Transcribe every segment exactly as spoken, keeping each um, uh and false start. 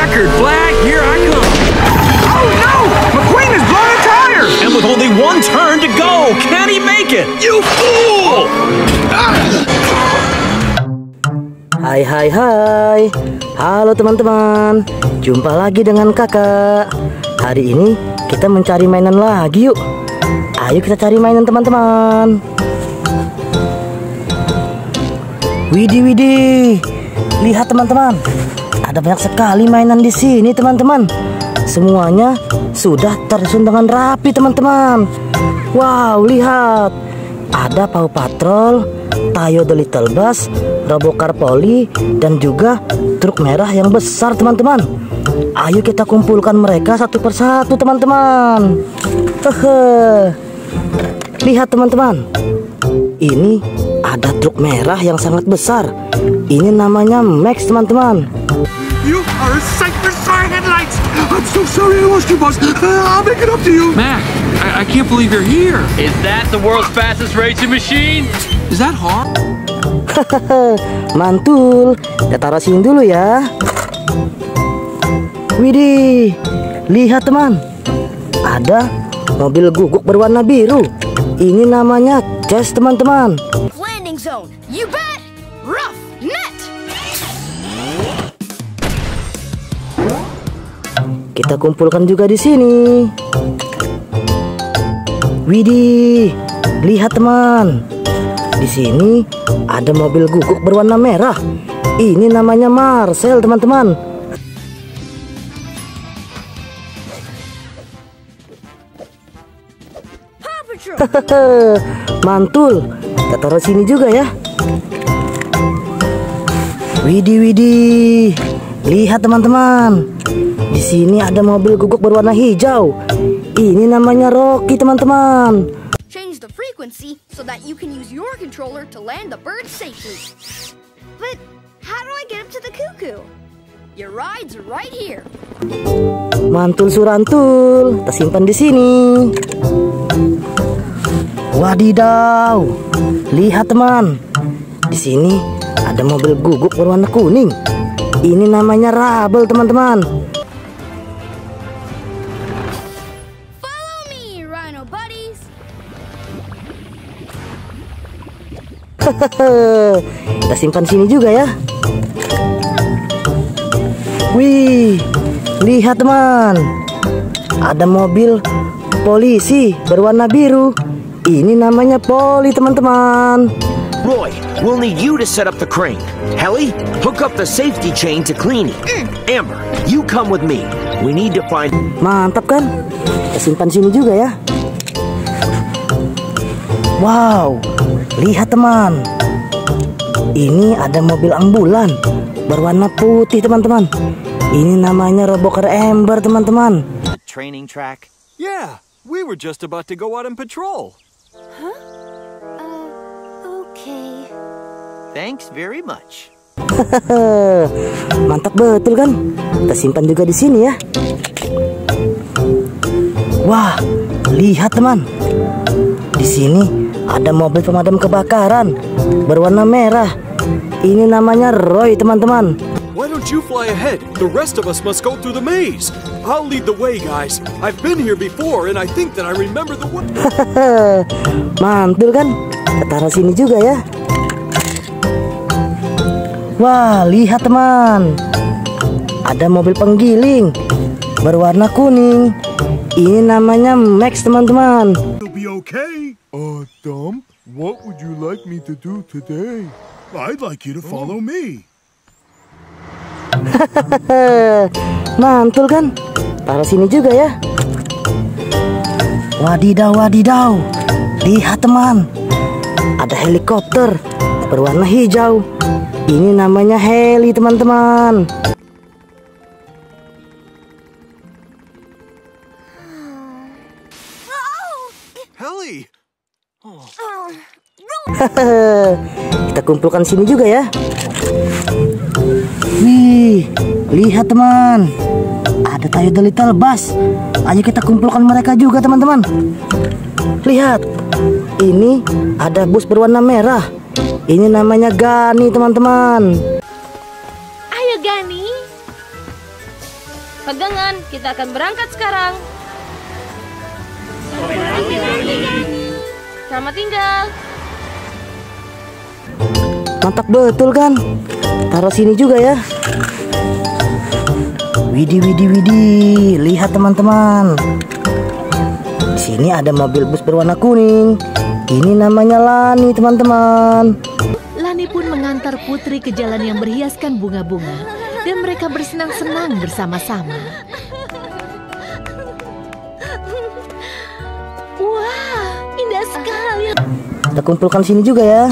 checkered flag, here I come. Oh no! McQueen has blown a tire! And with only one turn to go, can he make it? You fool! Hai hai hai. Halo teman-teman. Jumpa lagi dengan kakak. Hari ini kita mencari mainan lagi yuk. Ayo kita cari mainan teman-teman. Widih widih. Lihat teman-teman. Ada banyak sekali mainan di sini teman-teman. Semuanya sudah tersusun dengan rapi teman-teman. Wow, lihat. Ada Paw Patrol, Tayo the Little Bus, Robocar Polly, dan juga truk merah yang besar teman-teman. Ayo kita kumpulkan mereka satu persatu teman-teman. Hehe. Lihat teman-teman. Ini ada truk merah yang sangat besar. Ini namanya Max teman-teman. You are a sight for sore headlights. I'm so sorry I lost you, boss. Uh, I'll make it up to you. Mac, I, I can't believe you're here. Is that the world's fastest racing machine? Is that hard? Mantul. Kita taruh sini dulu ya. Widih. Lihat teman. Ada mobil guguk berwarna biru. Ini namanya Chase teman-teman. Landing zone. You bet. Rough net. Kita kumpulkan juga di sini. Widih, lihat teman. Di sini ada mobil guguk berwarna merah. Ini namanya Marcel teman-teman. Mantul. Kita taruh sini juga ya. Widih widih. Lihat teman-teman. Di sini ada mobil guguk berwarna hijau. Ini namanya Rocky teman-teman. Change the frequency so that you can use your controller to land the bird safely. But how do I get up to the cuckoo? Your ride's right here. Mantul surantul. Kita simpan di sini. Wadidaw. Lihat teman. Di sini ada mobil guguk berwarna kuning. Ini namanya Rabel teman-teman. Follow me, Rhino buddies. Kita simpan sini juga ya. Wih, lihat teman. Ada mobil polisi berwarna biru. Ini namanya Polly teman-teman. Roy, we'll need you to set up the crane. Helly, hook up the safety chain to Cleanie. Amber, you come with me. We need to find... Mantap kan? Kita simpan sini juga ya. Wow, lihat teman. Ini ada mobil ambulan berwarna putih teman-teman. Ini namanya Robocar Amber teman-teman. Training track. Yeah, we were just about to go out and patrol. Huh? Uh, okay. Thanks very much. Mantap betul kan? Kita simpan juga di sini ya. Wah, lihat teman. Di sini ada mobil pemadam kebakaran berwarna merah. Ini namanya Roy teman-teman. Why don't you fly ahead? The rest of us must go through the maze. I'll lead the way, guys. I've been here before and I think that I remember the way. Mantul kan? Kita taruh sini juga ya. Wah, lihat teman. Ada mobil penggiling berwarna kuning. Ini namanya Max teman-teman. You'll be okay. Uh, Dump, what would you like me to do today? I'd like you to follow me. Mantul kan? Taruh sini juga ya. Wadidaw, wadidaw. Lihat teman. Ada helikopter berwarna hijau. Ini namanya heli teman-teman. Helly. Oh. Kita kumpulkan sini juga ya. Wih, lihat teman. Ada Tayo the Little Bus. Ayo kita kumpulkan mereka juga teman-teman. Lihat. Ini ada bus berwarna merah. Ini namanya Gani teman-teman. Ayo Gani. Pegangan, kita akan berangkat sekarang. Selamat tinggal. Mantap betul kan? Taruh sini juga ya. Widih, widih, widih. Lihat teman-teman. Di sini ada mobil bus berwarna kuning. Ini namanya Lani teman-teman. Lani pun mengantar Putri ke jalan yang berhiaskan bunga-bunga. Dan mereka bersenang-senang bersama-sama. Wah, indah sekali. Kita kumpulkan sini juga ya.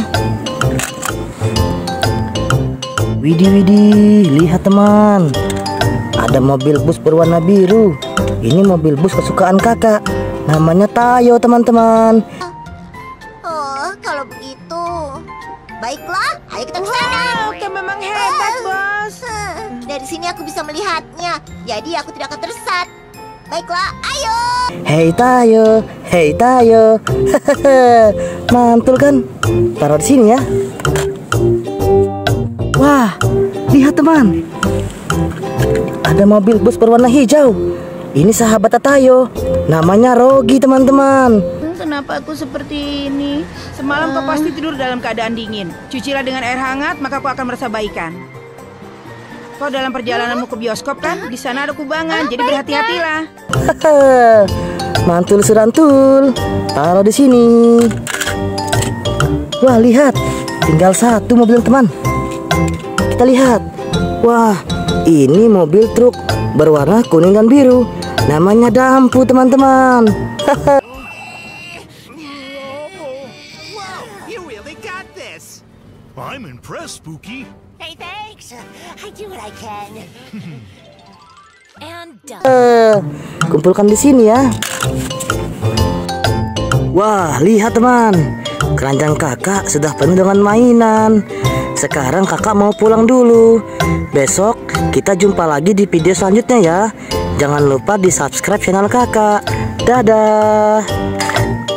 Widih, widih, lihat teman. Ada mobil bus berwarna biru. Ini mobil bus kesukaan kakak. Namanya Tayo teman-teman. Oh, kalau begitu, baiklah, ayo kita ke sana. Wow, kau memang hebat, bos. Dari sini aku bisa melihatnya, jadi aku tidak akan tersesat. Baiklah, ayo. Hei Tayo, hei Tayo. Mantul kan? Taruh di sini ya. Wah, lihat teman. Ada mobil bus berwarna hijau. Ini sahabat Tayo. Namanya Rogi teman-teman. Kenapa aku seperti ini? Semalam kau pasti tidur dalam keadaan dingin. Cucilah dengan air hangat, maka kau akan merasa baikan. Kau dalam perjalananmu ke bioskop kan? Di sana ada kubangan, jadi berhati-hatilah. Mantul surantul. Taruh di sini. Wah, lihat. Tinggal satu mobil teman. Kita lihat. Wah, ini mobil truk berwarna kuning dan biru. Namanya Dampu teman-teman. I'm impressed, Spooky. Hey, thanks. I do what I can. And done. Uh, kumpulkan di sini ya. Wah, lihat teman. Keranjang kakak sudah penuh dengan mainan. Sekarang kakak mau pulang dulu. Besok kita jumpa lagi di video selanjutnya ya. Jangan lupa di subscribe channel kakak. Dadah.